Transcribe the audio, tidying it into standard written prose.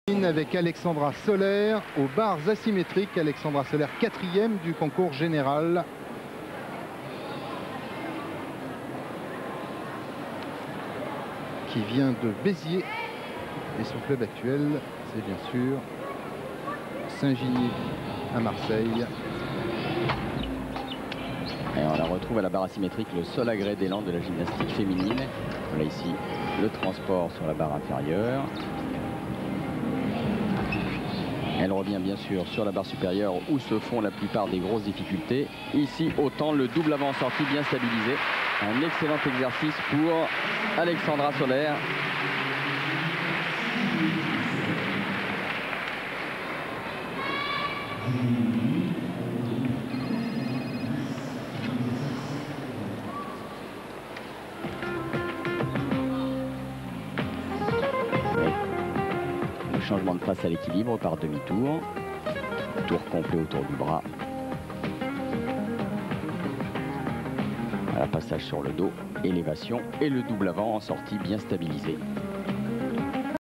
Avec Alexandra Soler aux barres asymétriques. Alexandra Soler, 4e du concours général. Qui vient de Béziers. Et son club actuel, c'est bien sûr Saint-Ginier à Marseille. Et on la retrouve à la barre asymétrique, le seul agrès d'élan de la gymnastique féminine. Voilà ici le transport sur la barre inférieure. Elle revient bien sûr sur la barre supérieure où se font la plupart des grosses difficultés. Ici, autant le double avant sortie bien stabilisé. Un excellent exercice pour Alexandra Soler. Changement de face à l'équilibre par demi-tour. Tour complet autour du bras. Voilà, passage sur le dos, élévation et le double avant en sortie bien stabilisé.